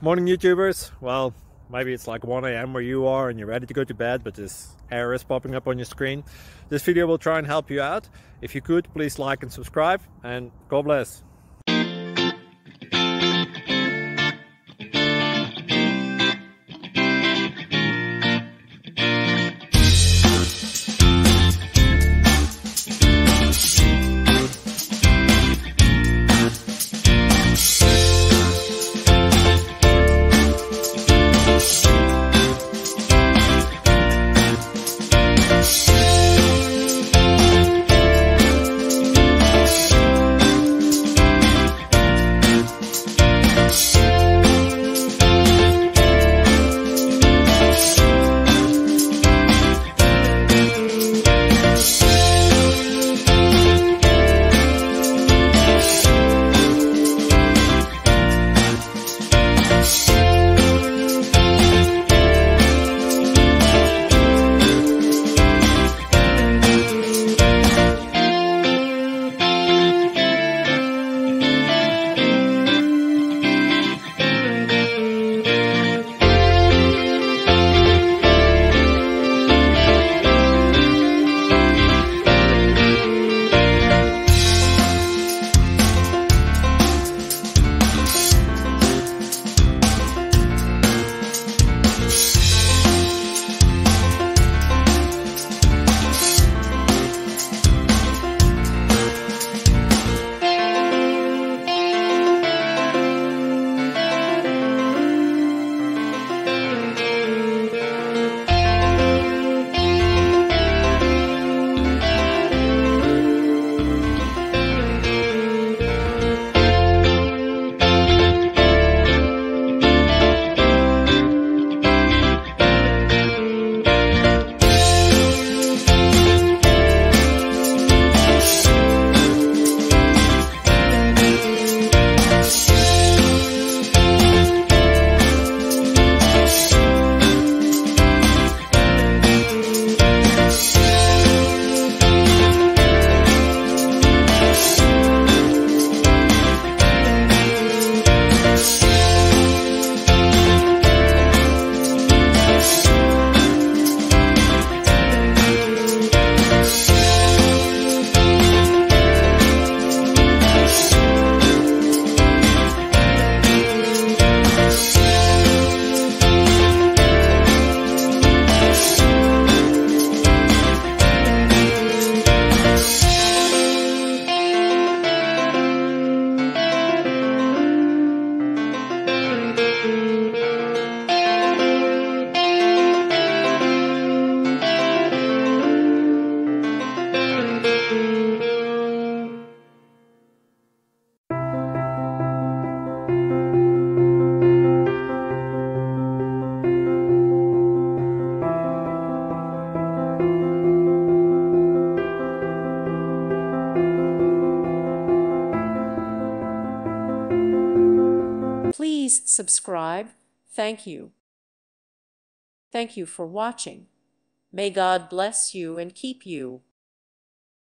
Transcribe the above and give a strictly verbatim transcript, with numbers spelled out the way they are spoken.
Morning YouTubers. Well, maybe it's like one A M where you are and you're ready to go to bed, but this error is popping up on your screen. This video will try and help you out. If you could, please like and subscribe, and God bless. Please subscribe. Thank you. Thank you for watching. May God bless you and keep you.